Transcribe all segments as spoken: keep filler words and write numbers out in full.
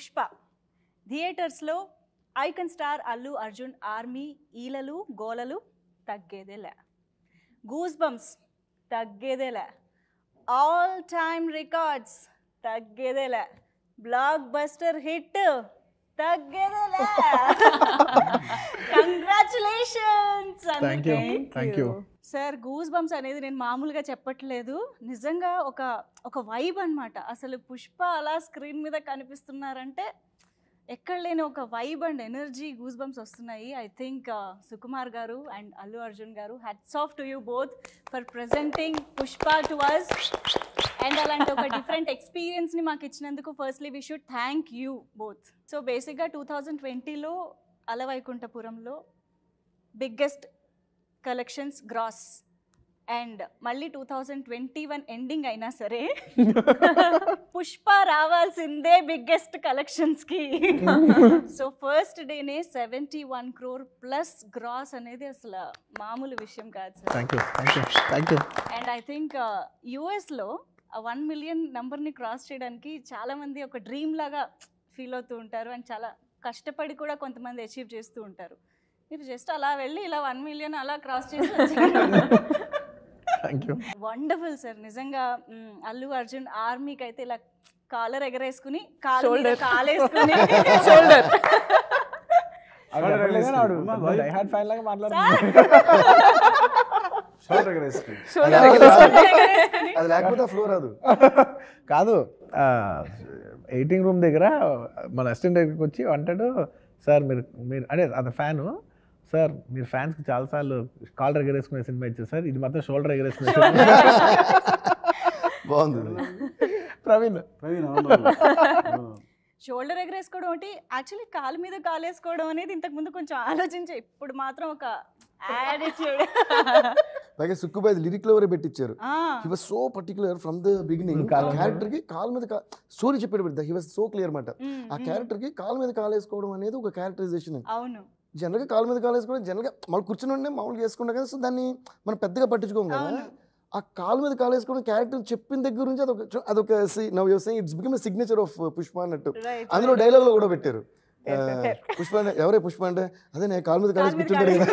పుష్ప థియేటర్స్లో icon star Allu Arjun army ఈలలు గోలలు తగ్గేదేలే, గూస్ బంప్స్ తగ్గేదేలే, ఆల్ టైమ్ రికార్డ్స్ తగ్గేదేలే, బ్లాక్ బస్టర్ హిట్ తగ్గేదేలే. Congratulations. Thank you thank you sir. Goose bumps అనేది నేను మామూలుగా చెప్పట్లేదు, నిజంగా ఒక ఒక వైబ్ అనమాట. అసలు పుష్ప అలా స్క్రీన్ మీద కనిపిస్తున్నారంటే ఎక్కడ లేని ఒక vibe and energy, goose bumps వస్తున్నాయి. I think Sukumar garu and Allu Arjun garu, hats off to you both for presenting Pushpa to us. And అలాంటి ఒక డిఫరెంట్ ఎక్స్పీరియన్స్ని మాకు ఇచ్చినందుకు firstly we should thank you both. So బేసిక్గా టూ థౌజండ్ ట్వంటీలో అలవైకుంఠపురంలో బిగ్గెస్ట్ కలెక్షన్స్ గ్రాస్, అండ్ మళ్ళీ టూ థౌజండ్ ట్వంటీ వన్ ఎండింగ్ అయినా సరే పుష్ప రావాల్సిందే బిగ్గెస్ట్ కలెక్షన్స్కి. సో ఫస్ట్ డేనే seventy one crore plus gross అనేది అసలు మామూలు విషయం కాదు sir. Thank you thank you thank you. And I think యూఎస్లో వన్ మిలియన్ నెంబర్ని క్రాస్ చేయడానికి చాలామంది ఒక డ్రీమ్ లాగా ఫీల్ అవుతూ ఉంటారు, అండ్ చాలా కష్టపడి కూడా కొంతమంది అచీవ్ చేస్తూ ఉంటారు. మీరు జస్ట్ అలా వెళ్ళి ఇలా వన్ మిలియన్ అలా క్రాస్ చేసి వండర్ఫుల్ సార్. నిజంగా అల్లు అర్జున్ ఆర్మీకి అయితే ఇలా కాలర్ ఎగరేసుకుని కాలు కాలేసుకుని షోల్డర్ కాదు. ఎయిటింగ్ రూమ్ దగ్గర మన అసిస్టెంట్ దగ్గరికి వచ్చి అంటాడు, సార్ మీరు మీరు అదే అది ఫ్యాను సార్, మీరు ఫ్యాన్స్కి చాలాసార్లు కాలర్ ఎగరేసుకునే సినిమా ఇచ్చారు సార్, ఇది మాత్రం షోల్డర్ ఎగరేసుకునే సినిమా. బాగుంది. ప్రవీణ్ ప్రవీణ్ షోల్డర్ ఎగరేసుకోవడం ఒకటి, యాక్చువల్లీ కాలు మీద కాలేసుకోవడం అనేది ఇంతకుముందు కొంచెం ఆలోచించే, ఇప్పుడు మాత్రం ఒక యాటిట్యూడ్. అలాగే సుక్కుబాయ్ లిరిక్ లో ఎవరే పెట్టించారు. He was so particular from the beginning. ఆ క్యారెక్టర్ కి కాలు మీద స్టోరీ చెప్పేటప్పుడు హీ వాస్ సో క్లియర్ మాట. ఆ క్యారెక్టర్ కి కాలు మీద కాలేసుకోవడం అనేది ఒక క్యారెక్టరైజేషన్. అవును, జనరల్గా కాలు మీద కాలు వేసుకోవడం జనరల్గా మనం కూర్చుని ఉండే మామూలుగా వేసుకుంటాం కదా, సో దాన్ని మనం పెద్దగా పట్టించుకోం కదా. ఆ కాలు మీద కాలు వేసుకోవడం క్యారెక్టర్ చెప్పిన దగ్గర నుంచి అదొక అదొక now your saying it's become a signature of Pushpa అన్నట్టు. అందులో డైలాగ్ లో కూడా పెట్టారు, పుష్ప అంటే ఎవరే పుష్ప అంటే అదే నేను కాలు మీద కాలేసి కూర్చుంటాడు కదా.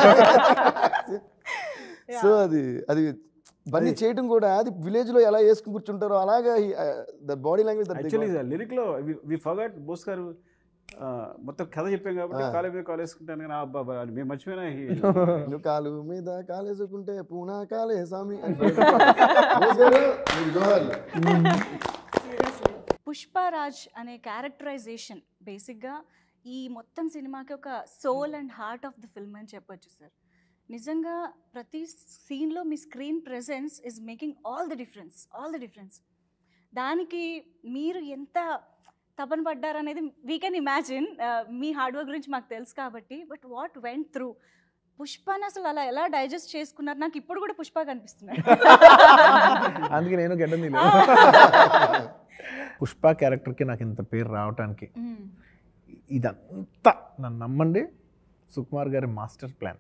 సో అది అది బన్నీ చేయడం కూడా అది విలేజ్ లో ఎలా వేసుకుని కూర్చుంటారో అలాగా the body language. Actually lyric లో వి ఫర్గాట్ బోస్ గారు మొత్తం కథ చెప్పాం కాబట్టి కాలు మీద కాలు వేసుకుంటాను కానీ అబ్బా మేము మర్చిపోయినా నువ్వు కాలు మీద కాలు వేసుకుంటే పూనా కాలే స్వామి. పుష్పరాజ్ అనే క్యారెక్టరైజేషన్ బేసిక్గా ఈ మొత్తం సినిమాకి ఒక soul and heart of the film అని చెప్పొచ్చు సార్. నిజంగా ప్రతి సీన్లో మీ screen presence is making all the difference all the difference. దానికి మీరు ఎంత తపన పడ్డారనేది వీ కెన్ ఇమాజిన్. మీ హార్డ్ వర్క్ గురించి మాకు తెలుసు కాబట్టి. బట్ వాట్ వెంట్ త్రూ పుష్పని అసలు అలా ఎలా డైజెస్ట్ చేసుకున్నారు? నాకు ఇప్పుడు కూడా పుష్ప కనిపిస్తున్నాడు, అందుకే నేను గడ్డం. పుష్ప క్యారెక్టర్కి నాకు ఇంత పేరు రావటానికి ఇదంతా నన్ను నమ్మండి, సుకుమార్ గారి master plan.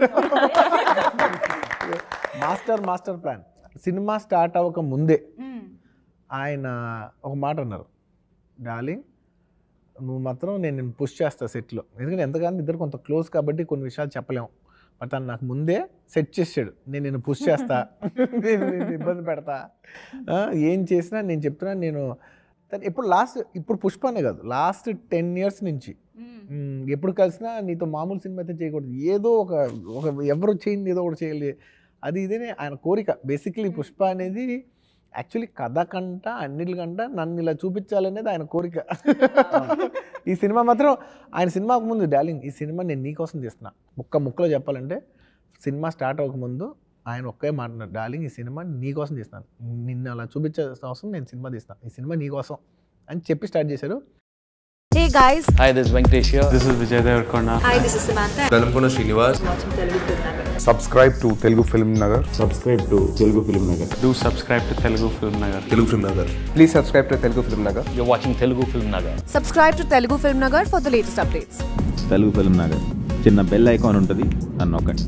Master master plan. Cinema start అవ్వక ముందే ఆయన ఒక మాట అన్నారు, డార్లింగ్ నువ్వు మాత్రం నేను నేను పుష్ చేస్తా సెట్లో, ఎందుకంటే ఎంతగానో ఇద్దరు కొంత క్లోజ్ కాబట్టి కొన్ని విషయాలు చెప్పలేము. బట్ తను నాకు ముందే సెట్ చేసాడు, నేను నేను పుష్ చేస్తా, నేను ఇబ్బంది పెడతా, ఏం చేసినా నేను చెప్తున్నా. నేను ఎప్పుడు లాస్ట్ ఇప్పుడు పుష్పనే కాదు లాస్ట్ టెన్ ఇయర్స్ నుంచి ఎప్పుడు కలిసినా నీతో మామూలు సినిమా అయితే చేయకూడదు, ఏదో ఒక ఒక ఎవరు చేయింది ఏదో ఒకటి చేయాలి, అది ఇదేనే ఆయన కోరిక. బేసిక్లీ పుష్ప అనేది యాక్చువల్లీ కథ కంట అన్నిటికంట నన్ను ఇలా చూపించాలనేది ఆయన కోరిక. ఈ సినిమా మాత్రం ఆయన సినిమాకు ముందు డార్లింగ్ ఈ సినిమా నేను నీకోసం తీస్తున్నా, ముక్క ముక్కలో చెప్పాలంటే సినిమా స్టార్ట్ అవ్వకముందు ఆయన ఒక్కే మాట్లాడారు, డార్లింగ్ ఈ సినిమా నీకోసం తీస్తాను, నిన్ను అలా చూపించాల్సిన అవసరం నేను సినిమా తీస్తాను, ఈ సినిమా నీకోసం అని చెప్పి స్టార్ట్ చేశారు. Hey guys. Hi, this is Venkatesh here. This is Vijay Devarkonda. Hi, this is Samantha. Velamkona Srinivas. Watching Telugu FilmNagar. Subscribe to Telugu FilmNagar. Subscribe to Telugu FilmNagar. Do subscribe to Telugu FilmNagar. Telugu FilmNagar. Please subscribe to Telugu FilmNagar. You're watching Telugu FilmNagar. Subscribe to Telugu FilmNagar for the latest updates. Telugu FilmNagar. చిన్న bell icon ఉంటుంది, నన్ను నొక్కండి.